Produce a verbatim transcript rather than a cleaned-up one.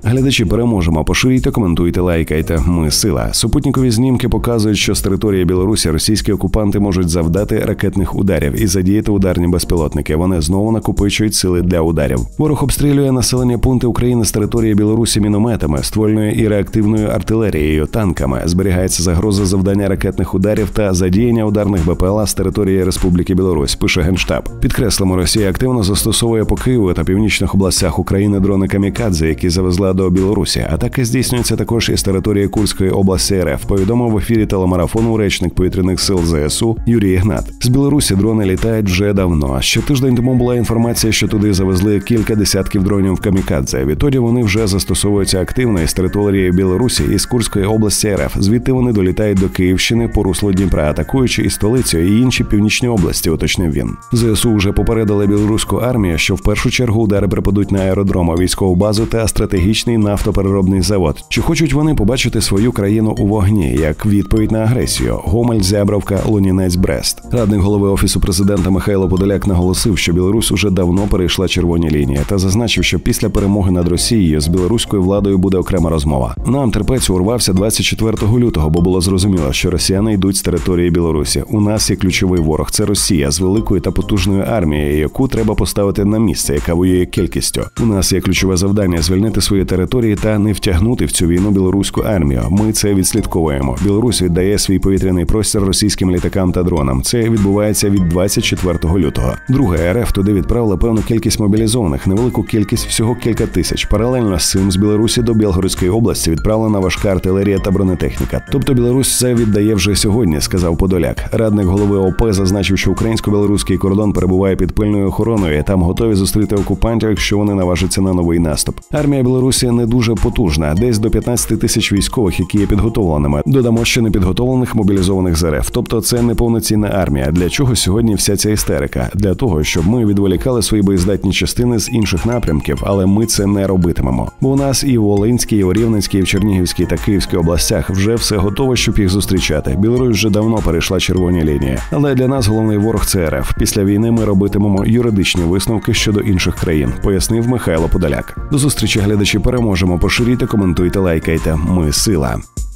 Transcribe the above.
Глядачі, переможемо. Поширюйте, коментуйте, лайкайте. Ми сила. Супутникові знімки показують, що з території Білорусі російські окупанти можуть завдати ракетних ударів і задіяти ударні безпілотники. Вони знову накопичують сили для ударів. Ворог обстрілює населені пункти України з території Білорусі мінометами, ствольною і реактивною артилерією, танками. Зберігається загроза завдання ракетних ударів та задіяння ударних БПЛА з території Республіки Білорусь, пише Генштаб. Підкреслимо, Росія активно застосовує по Києву та північних областях України дрони камікадзе, які завезла до Білорусі. Атаки здійснюються також із території Курської області РФ, повідомив в ефірі телемарафону речник повітряних сил ЗСУ Юрій Ігнат. З Білорусі дрони літають вже давно. Ще тиждень тому була інформація, що туди завезли кілька десятків дронів камікадзе. Відтоді вони вже застосовуються активно із території Білорусі і з Курської області РФ. Звідти вони долітають до Київщини по руслу Дніпра, атакуючи і столицю, і інші північні області, уточнив він. ЗСУ вже попередили білоруську армію, що в першу чергу удари припадуть на аеродром, військову базу та стратегічний нафтопереробний завод. Чи хочуть вони побачити свою країну у вогні, як відповідь на агресію? Гомель, Зябровка, Лунінець, Брест. Радник голови Офісу президента Михайло Подоляк наголосив, що Білорусь уже давно перейшла червоні лінії, та зазначив, що після перемоги над Росією з білоруською владою буде окрема розмова. Нам терпець урвався двадцять четвертого лютого, бо було зрозуміло, що росіяни йдуть з території Білорусі. У нас є ключовий ворог – це Росія з великою та потужною армією, яку треба поставити на місце, яка воює кількістю. У нас є ключове завдання – звільнити свої території та не втягнути в цю війну білоруську армію. Ми це відслідковуємо. Білорусь віддає свій повітряний простір російським літакам та дронам. Це відбувається від двадцять четвертого лютого. Друге, РФ туди відправила певну кількість мобілізованих, невелику кількість, всього кілька тисяч. Паралельно з цим з Білорусі до Білгородської області відправлена важка артилерія та бронетехніка. Тобто Білорусь це віддає вже сьогодні, сказав Подоляк. Радник голови ОП зазначив, що українсько-білоруський кордон перебуває під пильною охороною і там готові зустріти окупантів, якщо вони наважаться на новий наступ. Армія Білорусі не дуже потужна, десь до п'ятнадцяти тисяч військових, які є підготовленими. Додамо ще непідготовлених мобілізованих з РФ. Тобто це не повноцінна армія. Для чого сьогодні вся ця істерика? Для того, щоб ми відволікали свої боєздатні частини з інших напрямків, але ми це не робитимемо. Бо у нас і в Волинській, і в Рівненській, і в Чернігівській та Київській областях вже все готово, щоб їх зустрічати. Білорусь вже давно перейшла червоні лінії. Але для нас головний ворог – це РФ. Після війни ми робитимемо юридичні висновки щодо інших країн, пояснив Михайло Подоляк. До зустрічі, глядачі, переможемо. Поширюйте, коментуйте, лайкайте. Ми сила.